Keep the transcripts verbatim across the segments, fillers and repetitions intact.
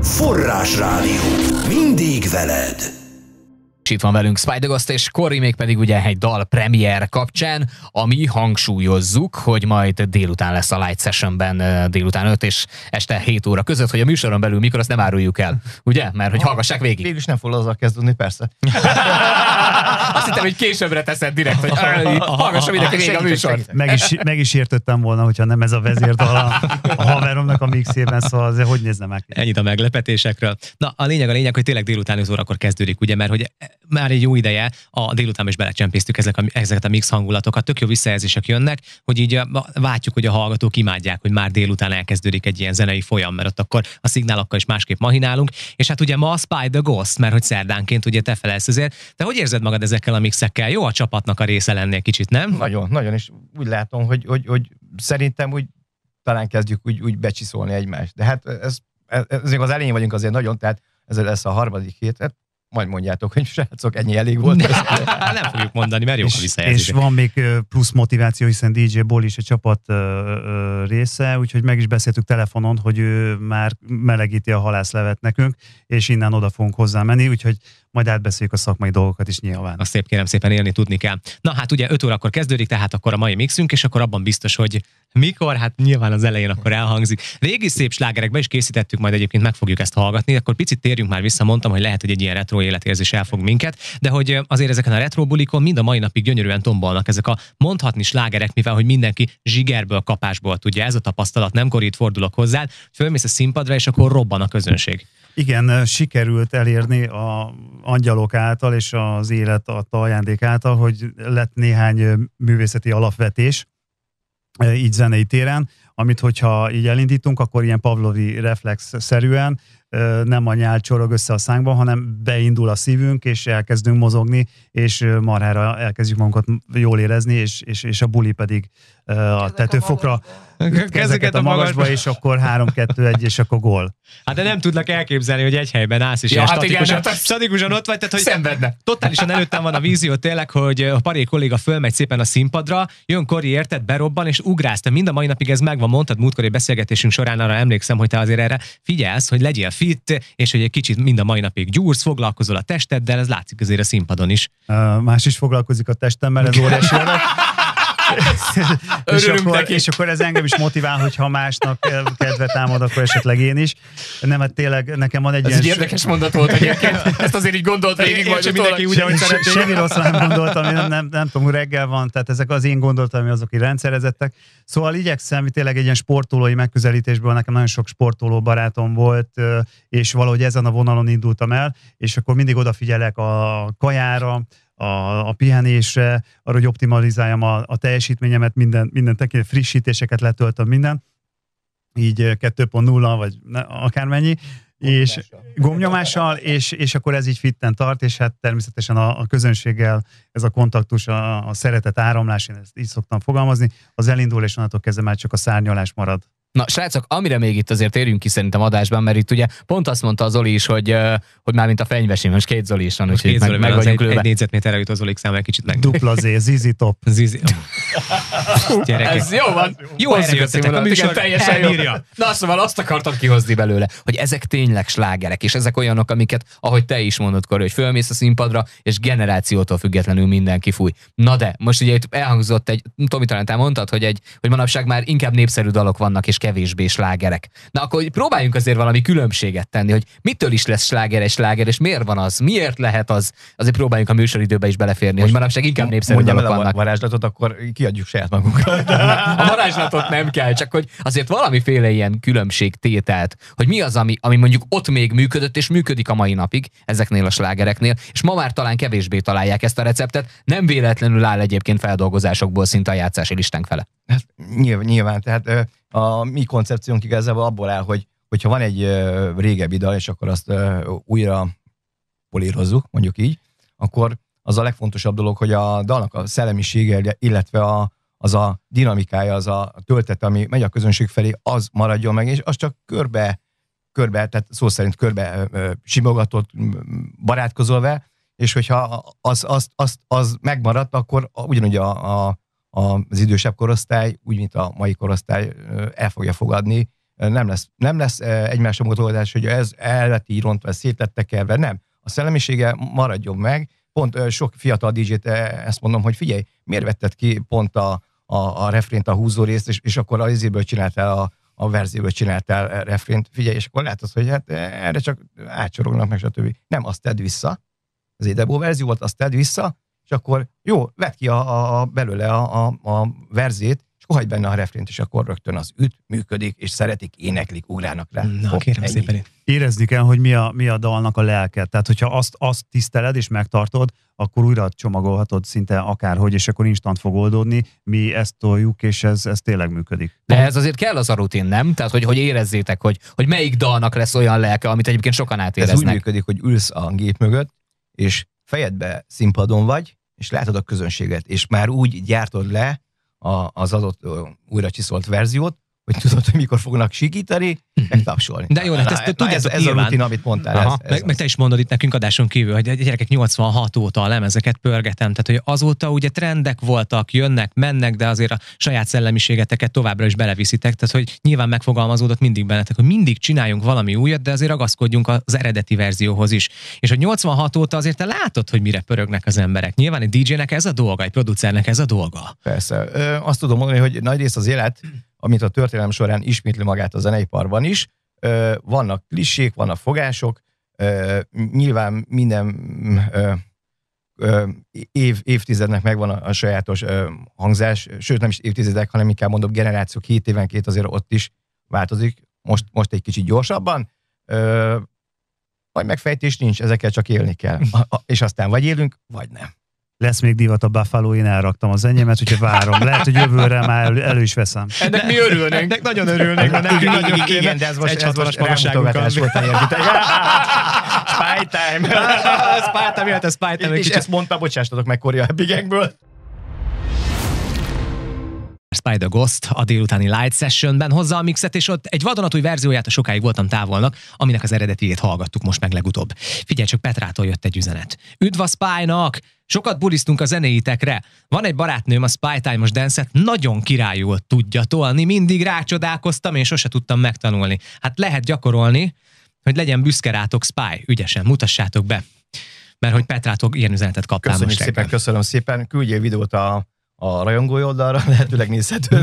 Forrásrádió. Mindig veled. Itt van velünk Spider-Ghost és Corey, még pedig ugye egy dal premier kapcsán, ami hangsúlyozzuk, hogy majd délután lesz a Light Sessionben délután öt és este hét óra között, hogy a műsoron belül mikor, azt nem áruljuk el, ugye? Mert hogy hallgassák végig. Végül is nem fog azzal kezdődni, persze. Azt hittem, hogy későbbre teszed direkt, hogy hallgassa mindenki végig a műsor. Meg is, meg is értettem volna, hogyha nem ez a vezérdal a, a haveromnak a mixében, szóval azért hogy nézne meg? Ennyit a meglepetésekről. Na, a lényeg a lényeg, hogy tényleg délután öt órakor kezdődik, ugye, mert hogy már egy jó ideje a délután is belecsempésztük ezek a, ezeket a mix hangulatokat, tök jó visszajelzések jönnek, hogy így várjuk, hogy a hallgatók imádják, hogy már délután elkezdődik egy ilyen zenei folyam, mert ott akkor a szignálokkal is másképp mahinálunk, és hát ugye ma a Spider-Ghost, mert hogy szerdánként ugye te felelsz ezért. Te hogy érzed magad ezekkel a mixekkel? Jó a csapatnak a része lennél kicsit, nem? Nagyon, nagyon, és úgy látom, hogy, hogy, hogy szerintem úgy talán kezdjük úgy, úgy becsiszolni egymást. De hát ez, ez, ez az elején vagyunk azért nagyon, tehát ez lesz a harmadik hét, hát majd mondjátok, hogy srácok, ennyi elég volt. Nem, nem fogjuk mondani, mert jók a visszajelzések. És van még plusz motiváció, hiszen dé dzsé Boli is a csapat ö, ö, része, úgyhogy meg is beszéltük telefonon, hogy ő már melegíti a halászlevet nekünk, és innen oda fogunk hozzá menni, úgyhogy majd átbeszéljük a szakmai dolgokat is nyilván. Azt szép, kérem szépen, élni tudni kell. Na hát ugye öt órakor kezdődik, tehát akkor a mai mixünk, és akkor abban biztos, hogy mikor, hát nyilván az elején akkor elhangzik. Régi szép slágerekbe is készítettük, majd egyébként meg fogjuk ezt hallgatni, akkor picit térjünk már vissza, mondtam, hogy lehet, hogy egy ilyen retro életérzés elfog minket, de hogy azért ezeken a retro bulikon mind a mai napig gyönyörűen tombolnak ezek a mondhatni slágerek, mivel hogy mindenki zsigerből, kapásból tudja, ez a tapasztalat, nem korít fordulok hozzá, fölmész a színpadra, és akkor robban a közönség. Igen, sikerült elérni a angyalok által és az élet adta ajándék által, hogy lett néhány művészeti alapvetés, így zenei téren, amit hogyha így elindítunk, akkor ilyen pavlovi reflex-szerűen nem a nyál csorog össze a szánkban, hanem beindul a szívünk, és elkezdünk mozogni, és marhára elkezdjük magunkat jól érezni, és, és, és a buli pedig a tetőfokra kezeket a magasba, és akkor három kettő egy, és akkor gól. Hát de nem tudlak elképzelni, hogy egy helyben állsz, és ja, ilyen hát statikusan, igen, statikusan ott vagy, tehát hogy szenvedne. Totálisan előttem van a vízió tényleg, hogy a Paré kolléga fölmegy szépen a színpadra, jön Kori, érted, berobban, és ugrálsz. Te mind a mai napig ez megvan, mondtad múltkori beszélgetésünk során, arra emlékszem, hogy te azért erre figyelsz, hogy legyél fit, és hogy egy kicsit mind a mai napig gyúrsz, foglalkozol a testeddel, ez látszik azért a színpadon is. Uh, más is foglalkozik a testemmel, ez óriási öreg. és, akkor, és akkor ez engem is motivál, hogyha másnak kedve támad, akkor esetleg én is. Nem, hát tényleg nekem van egy ez ilyen... egy érdekes mondat volt egyébként. Ezt azért így gondolt végig, hogy mindenki úgy, ahogy szeretné. Semmi rosszra nem gondoltam, nem, nem, nem tudom, reggel van, tehát ezek az én gondoltam, azok, akik rendszerezettek. Szóval igyekszem, tényleg egy ilyen sportolói megközelítésből, nekem nagyon sok sportoló barátom volt, és valahogy ezen a vonalon indultam el, és akkor mindig odafigyelek a kajára, a, a pihenésre, arra, hogy optimalizáljam a, a teljesítményemet, minden, minden tekint, frissítéseket letöltöm, minden, így kettő pont nulla, vagy ne, akármennyi, és gombnyomással, és, és akkor ez így fitten tart, és hát természetesen a, a közönséggel ez a kontaktus, a, a szeretet áramlás, én ezt így szoktam fogalmazni, az elindul, és onnantól kezdve már csak a szárnyalás marad. Na, srácok, amire még itt azért érjünk ki szerintem adásban, mert itt ugye pont azt mondta a Zoli is, hogy, hogy már mint a fenyvesim, most két Zoli is van, úgyhogy meg, meg vagyunk lőve. Egy négyzetméterre jut az Zolik számára kicsit meg. Dupla Z, Zizi Top. Zizi. Gyerekek. Ez jó van. Jó helyre jöttetek, a műsor teljesen jó. Na, szóval azt akartam kihozni belőle, hogy ezek tényleg slágerek, és ezek olyanok, amiket, ahogy te is mondod, Kori, hogy fölmész a színpadra, és generációtól függetlenül mindenki fúj. Na de, most ugye itt elhangzott egy, Tomi, talán te mondtad, hogy, egy, hogy manapság már inkább népszerű dalok vannak, és kevésbé slágerek. Na akkor próbáljunk azért valami különbséget tenni, hogy mitől is lesz sláger és sláger, és miért van az, miért lehet az, azért próbáljunk a műsoridőbe is beleférni, most hogy manapság inkább népszerű dalok vannak. Mondjam el a varázslatot, akkor kiadjuk saját magunkat. A varázslatot nem kell, csak hogy azért valamiféle ilyen különbségtételt, hogy mi az, ami, ami mondjuk ott még működött, és működik a mai napig ezeknél a slágereknél, és ma már talán kevésbé találják ezt a receptet, nem véletlenül áll egyébként feldolgozásokból szinte a játszási listánk fele. Hát, nyilván, nyilván, tehát a mi koncepciónk igazából abból áll, hogy hogyha van egy régebbi dal, és akkor azt újra polírozzuk, mondjuk így, akkor az a legfontosabb dolog, hogy a dalnak a szellemisége, illetve a, az a dinamikája, az a töltete, ami megy a közönség felé, az maradjon meg, és az csak körbe, körbe tehát szó szerint körbe simogatott, barátkozol vele, és hogyha az, az, az, az megmaradt, akkor ugyanúgy a, a, az idősebb korosztály, úgy, mint a mai korosztály el fogja fogadni, nem lesz, nem lesz egymásra mutogatás, hogy ez el lett így rontva, szét lett tekerve, nem. A szellemisége maradjon meg. Pont sok fiatal dé dzsét ezt mondom, hogy figyelj, miért vetted ki pont a, a, a refrént, a húzó részt, és, és akkor az izéből csináltál a, a verzióből csináltál refrént, figyelj, és akkor látod, hogy hát erre csak átsorognak meg, stb. Nem, azt tedd vissza, az demo verzió volt, azt tedd vissza, és akkor jó, vedd ki a, a, a belőle a, a, a verzét, és akkor hagyd benne a refrént, és akkor rögtön az üt, működik, és szeretik, éneklik, ugrálnak rá. Na, Hopp, kérem ennyi. szépen. Érezni kell, hogy mi a, mi a dalnak a lelke. Tehát, hogyha azt, azt tiszteled és megtartod, akkor újra csomagolhatod szinte akárhogy, és akkor instant fog oldódni. Mi ezt toljuk, és ez, ez tényleg működik. De ez azért kell az a rutin, nem? Tehát, hogy, hogy érezzétek, hogy, hogy melyik dalnak lesz olyan lelke, amit egyébként sokan Ez átéreznek. úgy működik, hogy ülsz a gép mögött, és fejedbe színpadon vagy, és látod a közönséget, és már úgy gyártod le a, az adott ö, újra csiszolt verziót, hogy tudod, hogy mikor fognak sikítani, meg tapsolni. De jó, hát ezt Na, tudjátok ez, ez a nyilván. rutin, amit mondtál. Aha. Ez, ez Meg, meg te is mondod itt nekünk adáson kívül, hogy a gyerekek nyolcvanhat óta a lemezeket pörgetem, tehát hogy azóta ugye trendek voltak, jönnek, mennek, de azért a saját szellemiségeteket továbbra is beleviszitek, tehát hogy nyilván megfogalmazódott mindig bennetek, hogy mindig csináljunk valami újat, de azért ragaszkodjunk az eredeti verzióhoz is. És hogy nyolcvanhat óta azért te látod, hogy mire pörögnek az emberek. Nyilván egy dé dzsének ez a dolga, egy producernek ez a dolga. Persze. Ö, azt tudom mondani, hogy nagy rész az élet, amit a történelem során ismétli magát a zeneiparban is. Ö, vannak klisék, vannak fogások, ö, nyilván minden ö, ö, év, évtizednek megvan a, a sajátos ö, hangzás, sőt nem is évtizedek, hanem inkább mondom generációk, hét évenként azért ott is változik, most, most egy kicsit gyorsabban. Ö, vagy megfejtés nincs, ezekkel csak élni kell. A, a, és aztán vagy élünk, vagy nem. Lesz még divat a Buffalo, én elraktam az enyémet, úgyhogy várom. Lehet, hogy jövőre már elő, elő is veszem. Ennek mi örülnénk. Ennek nagyon örülnénk, mert nekünk Igen, nagyon igen, kéne. igen, de ez most, Egy ez most hatvanas magasságunkkal. rámutogatás volt, értitek? Spy time! Spy time, jöhet a Spy time. És ezt mondta, bocsássatok meg Korea Big Gangből. Spy the Ghost a délutáni Light Sessionben hozza a mixet, és ott egy vadonatúj verzióját, a sokáig voltam távolnak, aminek az eredetiét hallgattuk most meg legutóbb. Figyelj csak, Petrától jött egy üzenet. Üdv a Spy-nak! Sokat bulisztunk a zenéitekre. Van egy barátnőm, a Spy Time-os dance-et nagyon királyul tudja tolni, mindig rácsodálkoztam, és sose tudtam megtanulni. Hát lehet gyakorolni, hogy legyen büszke rátok, Spy, ügyesen, mutassátok be. Mert hogy Petrától ilyen üzenetet kaptam Köszönjük most szépen, reggel. köszönöm szépen. Küldjél videót a a rajongói oldalra, lehetőleg nézhető.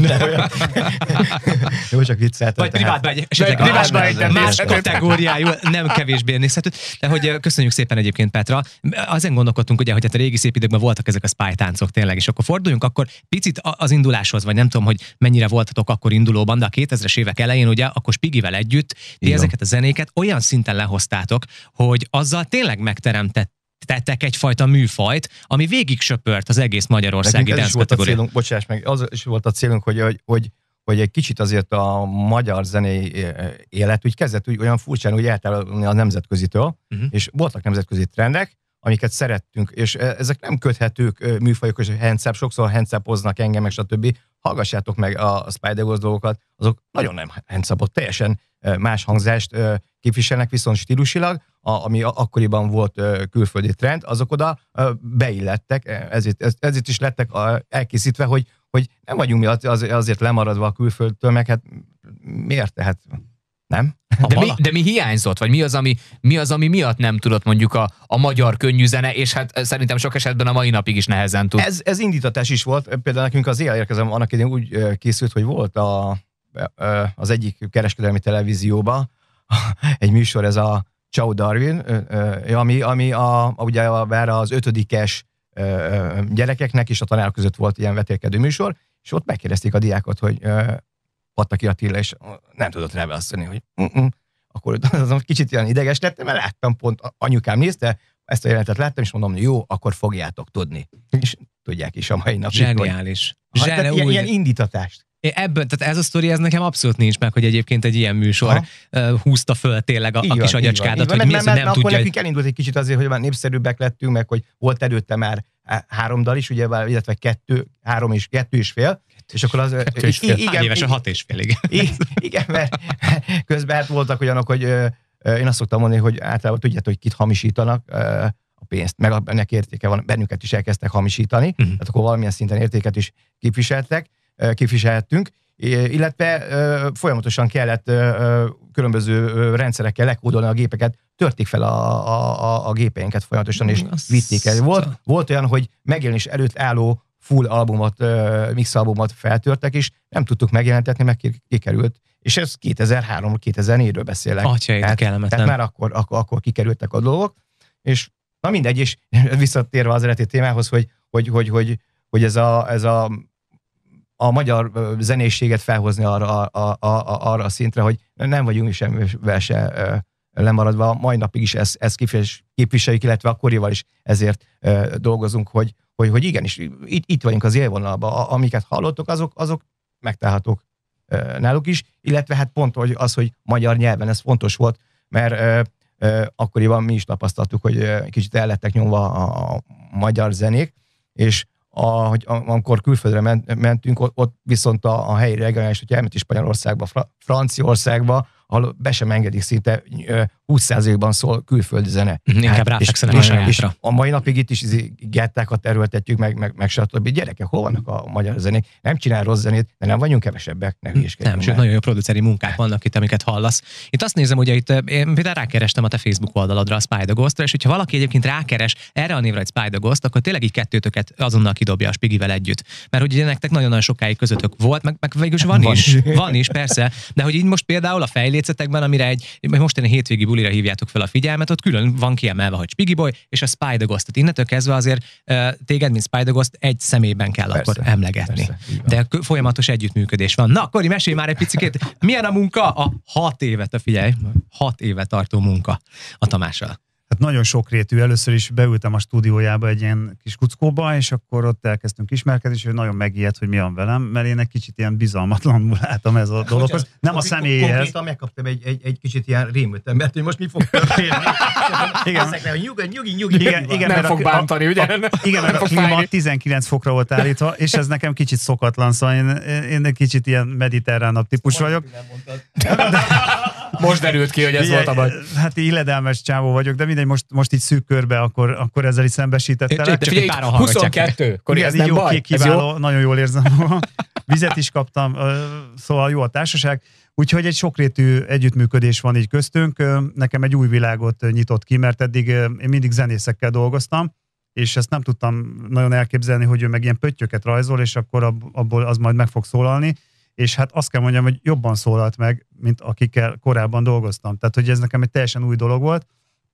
Jó, csak vicceltem. Vagy privátban egy, esetleg Vagy más, privátban egy más nézhető. kategóriájú, nem kevésbé nézhető. De hogy köszönjük szépen egyébként, Petra. Azon gondolkodtunk, ugye, hogy hát a régi szép időkben voltak ezek a spy táncok tényleg, és akkor forduljunk akkor picit az induláshoz, vagy nem tudom, hogy mennyire voltatok akkor indulóban, de a kétezres évek elején ugye, akkor Spigivel együtt, ti Igen. ezeket a zenéket olyan szinten lehoztátok, hogy azzal tényleg megteremtett tettek egyfajta műfajt, ami végig söpört az egész magyarországi Nekünk ez is dance volt a kategóriát. célunk, bocsáss meg, az is volt a célunk, hogy, hogy, hogy, hogy egy kicsit azért a magyar zenei élet úgy kezdett úgy olyan furcsán úgy eltávolodni a nemzetközitől, Uh-huh. és voltak nemzetközi trendek, amiket szerettünk, és ezek nem köthetők műfajok, és handszáp, sokszor handszápoznak engem, meg stb. Hallgassátok meg a Spider-Ghost dolgokat, azok nagyon nem handszápot, teljesen más hangzást képviselnek, viszont stílusilag, ami akkoriban volt külföldi trend, azok oda beillettek, ezért, ezért is lettek elkészítve, hogy, hogy nem vagyunk mi azért lemaradva a külföldtől, meg hát miért? Tehát nem? De mi, de mi hiányzott? Vagy mi az, ami, mi az, ami miatt nem tudott mondjuk a, a magyar könnyű zene, és hát szerintem sok esetben a mai napig is nehezen tud. Ez, ez indítatás is volt. Például nekünk az Éjjel érkezem annak idején úgy készült, hogy volt a, az egyik kereskedelmi televízióban egy műsor, ez a Ciao Darwin, ami, ami a, a, ugye az ötödikes gyerekeknek és a tanárok között volt ilyen vetélkedő műsor, és ott megkérdezték a diákot, hogy Pataki Attila, és nem tudott rá válaszolni, hogy uh-uh. Akkor azon kicsit ilyen ideges lettem, mert láttam, pont anyukám nézte, ezt a jelenetet láttam, és mondom, jó, akkor fogjátok tudni. És tudják is a mai napig. Zseniális. Hogy, Zsene, ilyen, úgy. ilyen indítatást. Ebben, tehát ez a sztori, ez nekem abszolút nincs meg, hogy egyébként egy ilyen műsor uh, húzta föl tényleg a, a kis agyacskádat, hogy mi az, hogy nem akkor tudja. nekünk elindult egy kicsit azért, hogy már népszerűbbek lettünk, meg hogy volt előtte már három dal is, ugye, illetve kettő, három és kettő és fél. És akkor az... Kettő és fél. Igen, Hány éves a hat és félig. Igen, mert közben hát voltak olyanok, hogy én azt szoktam mondani, hogy általában tudjátok, hogy kit hamisítanak a pénzt, meg ennek értéke van, bennünket is elkezdtek hamisítani, Uh-huh. tehát akkor valamilyen szinten értéket is képviseltek, képviselhettünk, illetve folyamatosan kellett különböző rendszerekkel lekódolni a gépeket, törték fel a, a, a gépeinket folyamatosan, és vitték el. Volt, volt olyan, hogy megjelenés előtt álló full albumot, mix-albumot feltörtek, és nem tudtuk megjelentetni, meg kikerült. És ez kétezer-három kétezer-négyről beszélek. Atya, tehát, tehát már akkor, akkor, akkor kikerültek a dolgok, és na mindegy, és visszatérve az eredeti témához, hogy, hogy, hogy, hogy, hogy ez, a, ez a, a magyar zenészséget felhozni arra a, a, a, arra a szintre, hogy nem vagyunk semmivel se lemaradva, mai napig is ezt, ezt képviseljük, illetve akkorival is ezért dolgozunk, hogy, hogy, hogy igenis, itt, itt vagyunk az élvonalban, amiket hallottok, azok, azok megtalálhatók náluk is, illetve hát pont hogy az, hogy magyar nyelven ez fontos volt, mert ö, ö, akkoriban mi is tapasztaltuk, hogy kicsit el lettek nyomva a, a magyar zenék, és a, hogy amikor külföldre ment, mentünk, ott, ott viszont a, a helyi regionális, hogy elment is Spanyolországba, Fra, Franciaországba, ahol be sem engedik, szinte húsz százalékban szól külföldi zene. Inkább ráfekszenek a sajátra. A mai napig itt is gettákat erőltetjük, meg, meg, meg stb. Gyerekek, hol vannak a magyar zenék? Nem csinál rossz zenét, de nem vagyunk kevesebbek, ne hülyeskedjünk. Nem, sőt, nagyon jó produceri munkák vannak itt, amiket hallasz. Itt azt nézem, hogy itt én például rákerestem a te Facebook oldaladra, a Spider Ghostra, és hogyha valaki egyébként rákeres erre a névre egy Spider Ghost, akkor tényleg így kettőtöket azonnal kidobja a Spigivel együtt. Mert hogy ugye nektek nagyon-nagyon sokáig közöttök volt, meg, meg végül is van, van is, van is, persze, de hogy így most például a fejlécetekben, amire egy mostani hétvégi bulira hívjátok fel a figyelmet, ott külön van kiemelve, hogy Spiggy Boy és a Spider Ghost. Tehát innentől kezdve azért uh, téged, mint Spider Ghost egy személyben kell persze, akkor emlegetni. Persze, de folyamatos együttműködés van. Na, Kori, mesélj már egy picit, milyen a munka? A hat évet, a figyelj, hat éve tartó munka a Tamással. Hát nagyon sokrétű. Először is beültem a stúdiójába egy ilyen kis kuckóba, és akkor ott elkezdtünk ismerkedni, és ő nagyon megijedt, hogy mi van velem, mert én egy kicsit ilyen bizalmatlanul álltam ez a dologhoz. Nem a személyéhez. Konkrétan megkaptam egy, egy, egy kicsit ilyen rémültem, mert hogy most mi fog történni. Igen. Nyugi, nyugi, nyugi. Igen, igen, nem fog bántani, ugye? Igen, mert a klíma tizenkilenc fokra volt állítva, és ez nekem kicsit szokatlan, szóval én, én egy kicsit ilyen mediterránabb típus vagyok. Most derült ki, hogy ez volt a baj. Hát illedelmes csávó vagyok, de mindegy, most, most így szűk körbe, akkor, akkor ezzel is szembesítettelek. huszonkettő, Kori, ez nem jó, baj. Kiváló, jó? Nagyon jól érzem. Vizet is kaptam, szóval jó a társaság. Úgyhogy egy sokrétű együttműködés van így köztünk. Nekem egy új világot nyitott ki, mert eddig én mindig zenészekkel dolgoztam, és ezt nem tudtam nagyon elképzelni, hogy ő meg ilyen pöttyöket rajzol, és akkor abból az majd meg fog szólalni. És hát azt kell mondjam, hogy jobban szólalt meg, mint akikkel korábban dolgoztam. Tehát, hogy ez nekem egy teljesen új dolog volt.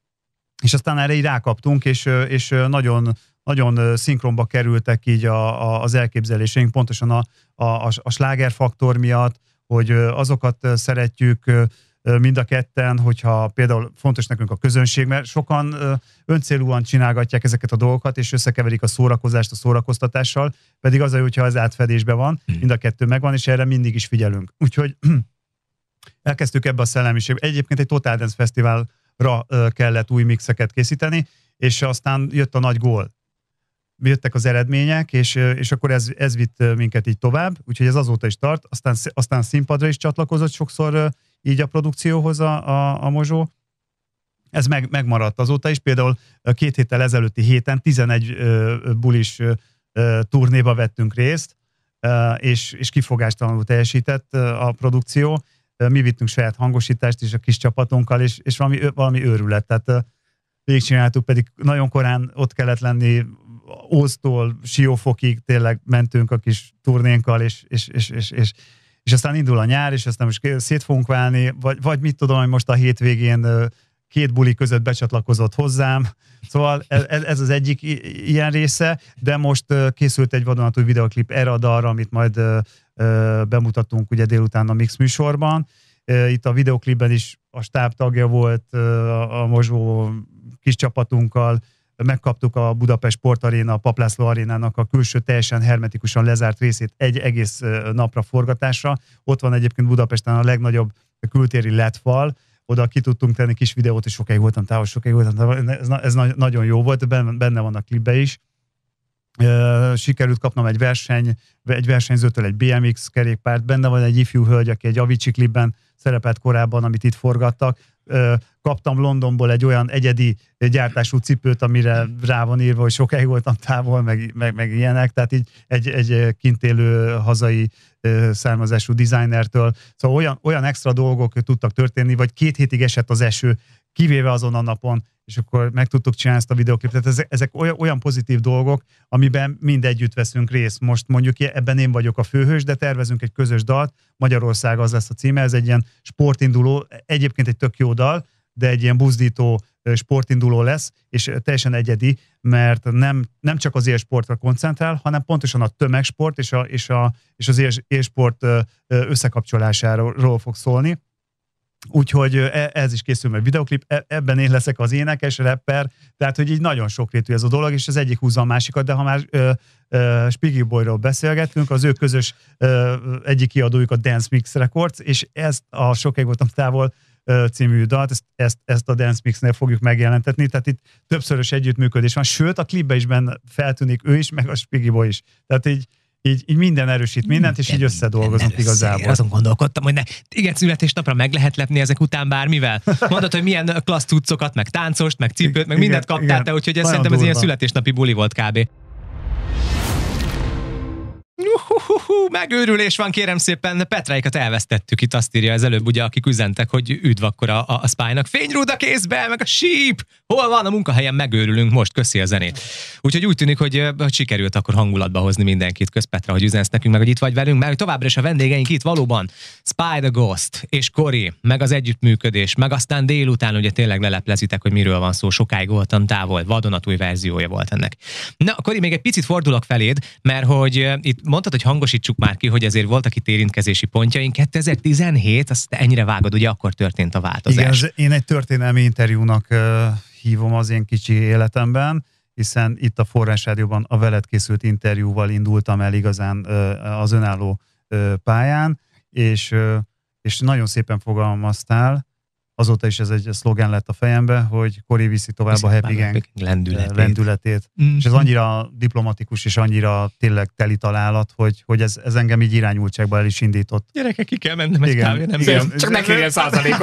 És aztán erre így rákaptunk, és, és nagyon, nagyon szinkronba kerültek így a, a, az elképzeléseink, pontosan a, a, a slágerfaktor miatt, hogy azokat szeretjük mind a ketten, hogyha például fontos nekünk a közönség, mert sokan öncélúan csinálgatják ezeket a dolgokat, és összekeverik a szórakozást a szórakoztatással, pedig az a jó, hogyha az átfedésben van, mind a kettő megvan, és erre mindig is figyelünk. Úgyhogy elkezdtük ebbe a szellemiségbe. Egyébként egy Total Dance Fesztiválra kellett új mixeket készíteni, és aztán jött a nagy gól. Jöttek az eredmények, és, és akkor ez, ez vitt minket így tovább, úgyhogy ez azóta is tart. Aztán, aztán színpadra is csatlakozott sokszor így a produkcióhoz a, a, a Mozsó. Ez meg, megmaradt azóta is. Például két héttel ezelőtti héten tizenegy ö, bulis ö, turnéba vettünk részt, ö, és, és kifogástalanul teljesített a produkció. Mi vittünk saját hangosítást is a kis csapatunkkal, és, és valami, valami őrület. Tehát végigcsináltuk, pedig nagyon korán ott kellett lenni, Óztól Siófokig tényleg mentünk a kis turnénkkal, és, és, és, és, és, és aztán indul a nyár, és aztán most szét fogunk válni, vagy, vagy mit tudom, hogy most a hétvégén két buli között becsatlakozott hozzám. Szóval ez, ez az egyik ilyen része, de most készült egy vadonatúj videoklip erre a dalra, amit majd bemutatunk ugye délután a Mix műsorban. Itt a videoklipben is a stáb tagja volt a Mozsó kis csapatunkkal, megkaptuk a Budapest Sportaréna, a Paplászló Arénának a külső teljesen hermetikusan lezárt részét egy egész napra forgatásra. Ott van egyébként Budapesten a legnagyobb kültéri el é dé fal, oda ki tudtunk tenni kis videót, és sokáig voltam távol, sokáig voltam távol. Ez, ez nagyon jó volt, benne van a klipbe is. Sikerült kapnom egy verseny, egy versenyzőtől egy bé em iksz kerékpárt, benne van egy ifjú hölgy, aki egy Avicii klipben szerepelt korábban, amit itt forgattak. kaptam Londonból egy olyan egyedi gyártású cipőt, amire rá van írva, hogy sokáig voltam távol, meg, meg, meg ilyenek, tehát így egy, egy kint élő hazai származású designertől. Szóval olyan, olyan extra dolgok tudtak történni, vagy két hétig esett az eső, kivéve azon a napon, és akkor meg tudtuk csinálni ezt a videóklipet. Ezek, ezek olyan, olyan pozitív dolgok, amiben mind együtt veszünk részt. Most mondjuk ebben én vagyok a főhős, de tervezünk egy közös dalt, Magyarország az lesz a címe, ez egy ilyen sportinduló, egyébként egy tök jó dal, de egy ilyen buzdító sportinduló lesz, és teljesen egyedi, mert nem, nem csak az élsportra koncentrál, hanem pontosan a tömegsport és, a, és, a, és az élsport összekapcsolásáról fog szólni. Úgyhogy ez is készül meg videoklip, ebben én leszek az énekes, rapper, tehát hogy így nagyon sokrétű ez a dolog, és az egyik húzza a másikat, de ha már ö, ö, Spiggy Boyról beszélgettünk, az ő közös ö, egyik kiadójuk a Dance Mix Records, és ezt a Sokáig voltam távol ö, című dalt, ezt, ezt, ezt a Dance Mixnél fogjuk megjelentetni, tehát itt többszörös együttműködés van, sőt a klipben is benne feltűnik ő is, meg a Spiggy Boy is. Tehát így Így, így minden erősít mindent, és így összedolgozunk igazából. Én azon gondolkodtam, hogy ne, igen, születésnapra meg lehet lepni ezek után bármivel. Mondod, hogy milyen klassz cuccokat, meg táncost, meg cipőt, meg mindent kaptál te, úgyhogy ez szerintem ez ilyen születésnapi buli volt kb. Uhuhuhu, megőrülés van, kérem szépen, Petráikat elvesztettük, itt azt írja az előbb, ugye, akik üzentek, hogy üdv akkor a, a, a Spy-nak. Fényrúd a kézbe, meg a síp! Hol van a munkahelyen, megőrülünk most, köszi a zenét. Úgyhogy úgy tűnik, hogy, hogy sikerült akkor hangulatba hozni mindenkit. Kösz Petra, hogy üzensz nekünk, meg hogy itt vagy velünk, mert továbbra is a vendégeink itt valóban Spy the Ghost és Kori, meg az együttműködés, meg aztán délután ugye tényleg leleplezitek, hogy miről van szó, sokáig voltam távol, vadonatúj verziója volt ennek. Na, Kori, még egy picit fordulok feléd, mert hogy itt mondtad, hogy hangosítsuk már ki, hogy azért voltak itt érintkezési pontjaink. kétezer-tizenhét, azt ennyire vágod, ugye akkor történt a változás. Igen, én egy történelmi interjúnak uh, hívom az én kicsi életemben, hiszen itt a Forrás Rádióban a veled készült interjúval indultam el igazán uh, az önálló uh, pályán, és, uh, és nagyon szépen fogalmaztál, azóta is ez egy szlogán lett a fejembe, hogy Kori viszi tovább viszi a Happy Gang lendületét. lendületét. Mm. És ez annyira diplomatikus és annyira tényleg teli találat, hogy, hogy ez, ez engem így irányultságba el is indított. Gyerekek, ki kell mennem egy kávé, nem igen. Csak ne kérjen százalékot.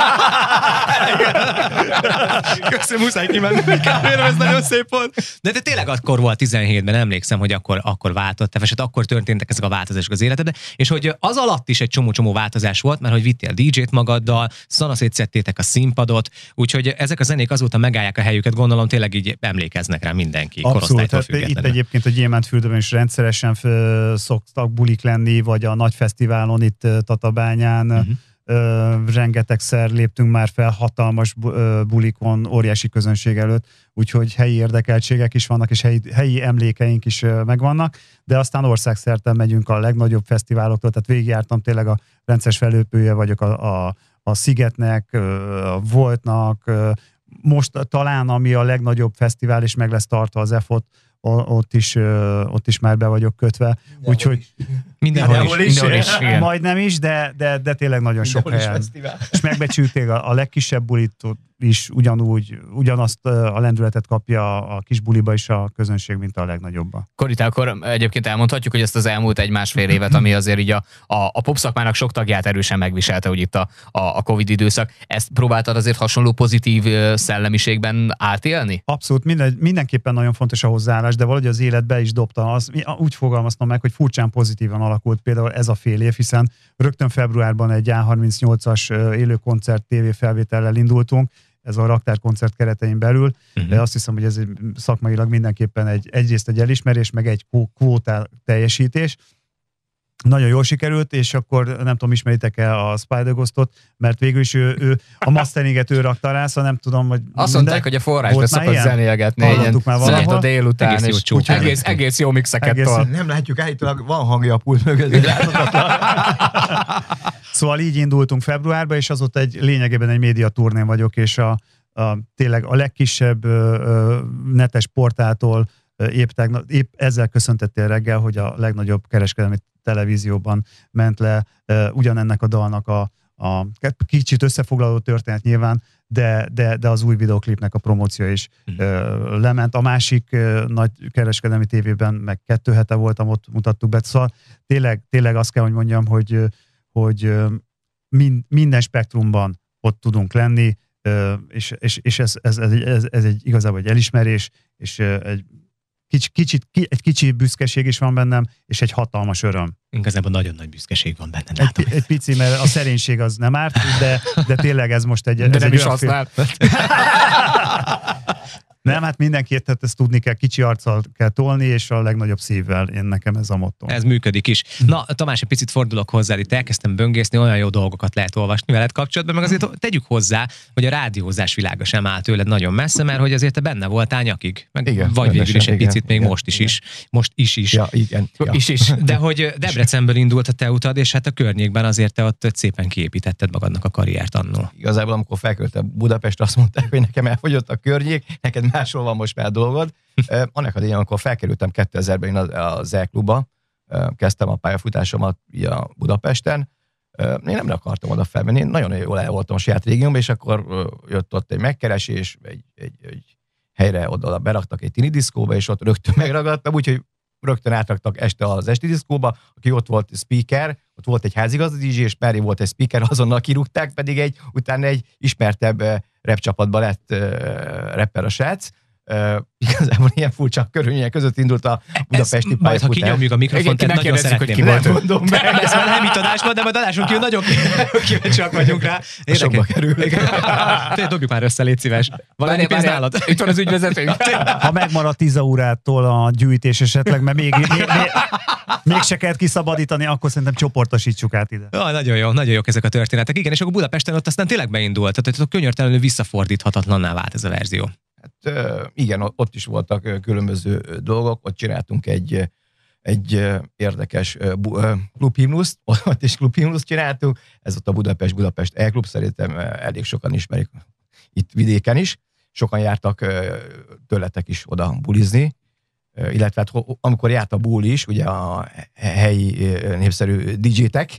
Köszönöm, muszáj kimennem egy kávéra, ez nagyon szép volt. De te tényleg akkor volt tizenhétben, emlékszem, hogy akkor, akkor váltott, vagy akkor történtek ezek a változások az életedben, és hogy az alatt is egy csomó-csomó változás volt, mert hogy vittél dé dzsét magaddal, szanaszétszedtétek a színpadot, úgyhogy ezek a zenék azóta megállják a helyüket, gondolom tényleg így emlékeznek rá mindenki. Abszolút, hát itt egyébként a Gyémántfürdőben is rendszeresen szoktak bulik lenni, vagy a nagy fesztiválon itt Tatabányán, uh-huh. Ö, rengetegszer léptünk már fel hatalmas bulikon, óriási közönség előtt, úgyhogy helyi érdekeltségek is vannak, és helyi, helyi emlékeink is megvannak, de aztán országszerte megyünk a legnagyobb fesztiváloktól, tehát végigjártam, tényleg a rendszeres fellépője vagyok a, a, a Szigetnek, a Voltnak, most talán ami a legnagyobb fesztivál, és meg lesz tartva az ef o té, ott is, ott is már be vagyok kötve. Úgyhogy mindenhol, mindenhol is, is, mindenhol is, is majdnem is, de, de, de tényleg nagyon mindenhol sok helyen. És megbecsülték a, a legkisebb bulit is ugyanúgy, ugyanazt a lendületet kapja a kis buliba is a közönség, mint a legnagyobba. Kori, te akkor egyébként elmondhatjuk, hogy ezt az elmúlt egy-másfél évet, ami azért így a, a, a popszakmának sok tagját erősen megviselte, hogy itt a, a, a Covid időszak. Ezt próbáltad azért hasonló pozitív szellemiségben átélni? Abszolút, minden, mindenképpen nagyon fontos a hozzáállás, de valahogy az életbe is dobta. Az, úgy fogalmaztam meg, hogy furcsán pozitívan alakult például ez a fél év, hiszen rögtön februárban egy á harmincnyolcas élő koncert tévéfelvétellel indultunk, ez a raktárkoncert keretein belül, uh-huh. de azt hiszem, hogy ez szakmailag mindenképpen egy, egyrészt egy elismerés, meg egy kvóta teljesítés. Nagyon jól sikerült, és akkor nem tudom, ismeritek-e a Spy the Ghostot, mert végül is ő, ő a masteringet ő rakta rá, szóval nem tudom, hogy... Azt mondták, hogy a Forrásba szokott zenélgetni. Hallottuk már valahol. A délután, egész és úgy, egész, egész jó mixeket egész, tol. Nem látjuk, állítólag van hangja a pult mögött. Szóval így indultunk februárba, és azóta egy lényegében egy média turnén vagyok, és a, a, tényleg a legkisebb ö, ö, netes portáltól ö, épp, tegnap, épp ezzel köszöntettél reggel, hogy a legnagyobb kereskedelmi televízióban ment le ö, ugyanennek a dalnak a, a kicsit összefoglaló történet nyilván, de, de, de az új videoklipnek a promóció is ö, lement. A másik ö, nagy kereskedelmi tévében meg kettő hete voltam, ott mutattuk be. Szóval tényleg, tényleg azt kell, hogy mondjam, hogy hogy minden spektrumban ott tudunk lenni, és, és, és ez, ez, ez, ez, ez egy igazából egy elismerés, és egy kicsit, kicsit, egy kicsi büszkeség is van bennem, és egy hatalmas öröm. Igazából nagyon nagy büszkeség van benne. Látom. Egy, egy pici, mert a szerénység az nem árt, de, de tényleg ez most egy... De ez nem egy is használ. Nem, hát mindenkiért, tehát ezt tudni kell, kicsi arccal kell tolni, és a legnagyobb szívvel, én nekem ez a motto. Ez működik is. Na, Tamás, egy picit fordulok hozzá, itt elkezdtem böngészni, olyan jó dolgokat lehet olvasni veled kapcsolatban, meg azért tegyük hozzá, hogy a rádiózás világa sem áll tőled nagyon messze, mert hogy azért te benne voltál nyakig, meg Igen, vagy végül is egy igen, picit még igen, most is igen. is. Most is is. Ja, igen. Ja. Is is. De hogy Debrecenből indult a te utad, és hát a környékben azért te ott szépen kiépítetted magadnak a karriert annó. Igazából, amikor felköltem Budapestre, azt mondták, hogy nekem elfogyott a környék, neked máshol van most már dolgod. Annak a lényeg, amikor felkerültem kétezerben én az E-klubba, kezdtem a pályafutásomat a Budapesten, én nem akartam oda felmenni, én nagyon jól el voltam a saját régiómban, és akkor jött ott egy megkeresés, egy, egy, egy helyre oda beraktak egy tini diszkóba, és ott rögtön megragadtam, úgyhogy rögtön átraktak este az esti diszkóba, aki ott volt speaker, ott volt egy házigazda dé dzsé, és Perry volt egy speaker, azonnal kirúgták, pedig egy, utána egy ismertebb rap csapatba lett uh, rapper a srác. Uh, igazából ilyen furcsa körülmények között indult a budapesti Ez, majd ha kinyomjuk a mikrofont, tehát nagyon szeretném. hogy ki volt. Mondom meg. Ez már nem itt adásban, de majd adáson kívül nagyon kíváncsiak vagyunk rá. Sokba kerül. Tényleg, dobjuk már össze, légy szíves. Valami pénz nálad? Itt van az ügyvezető. Ha megmarad tíz órától a gyűjtés esetleg, mert még, még, még, még se kellett kiszabadítani, akkor szerintem csoportosítsuk át ide. Ja, nagyon jó, nagyon jók ezek a történetek. Igen, és akkor Budapesten ott aztán tényleg beindult, tehát ott könyörtelenül visszafordíthatatlanná vált ez a verzió. Hát, igen, ott is voltak különböző dolgok, ott csináltunk egy, egy érdekes klubhimnuszt, ott is klubhimnuszt csináltunk, ez ott a Budapest Budapest E-klub, szerintem elég sokan ismerik itt vidéken is, sokan jártak tőletek is oda bulizni, illetve hát, amikor járt a buli is, ugye a helyi népszerű dé dzsétek,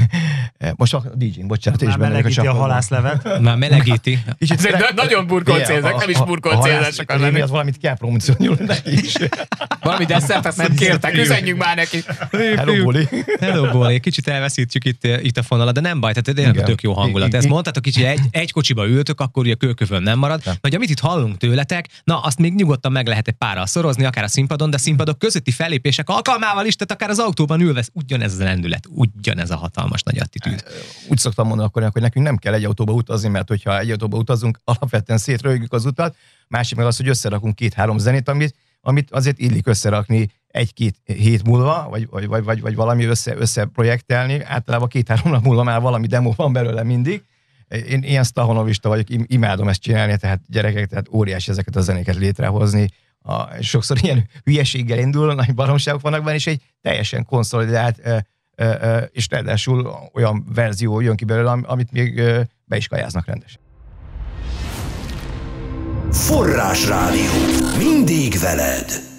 most a dé dzsé, bocsánat, Már melegíti a halászlevet. Már melegíti. Ez egy nagyon burkolt célzás, nem is burkolt célzás akar lenni. Az valamit kell promóciálni neki is. Valami desszertet nem kértek, üzenjünk már neki. Hello, buli. Hello, Boli. Kicsit elveszítjük itt, itt a fonalat, de nem baj, tehát tényleg tök jó hangulat. Ezt mondtátok, kicsit egy, egy kocsiba ültök, akkor ugye kőkövön nem marad. Vagy amit itt hallunk tőletek, na azt még nyugodtan meg lehet egy párral szorozni, akár a színpadon, de színpadok közötti fellépések alkalmával is, tehát akár az autóban ülve, ugyanez a lendület, ugyanez a hatalmas nagy attitűd. Úgy szoktam mondani akkor, hogy nekünk nem kell egy autóba utazni, mert hogyha egy autóba utazunk, alapvetően szétröhögjük az utat, másik meg az, hogy összerakunk két-három zenét, amit, amit azért illik összerakni egy-két hét múlva, vagy, vagy, vagy, vagy, vagy valami össze, összeprojektelni. Általában két-három nap múlva már valami demo van belőle mindig. Én ilyen sztahonovista vagyok, imádom ezt csinálni, tehát gyerekek, tehát óriási ezeket a zenéket létrehozni. A, sokszor ilyen hülyeséggel indul, nagy baromságok vannak benne, és egy teljesen konszolidált e, e, e, és ráadásul olyan verzió jön ki belőle, amit még e, be is kajáznak rendesen. Forrásrádió. Mindig veled.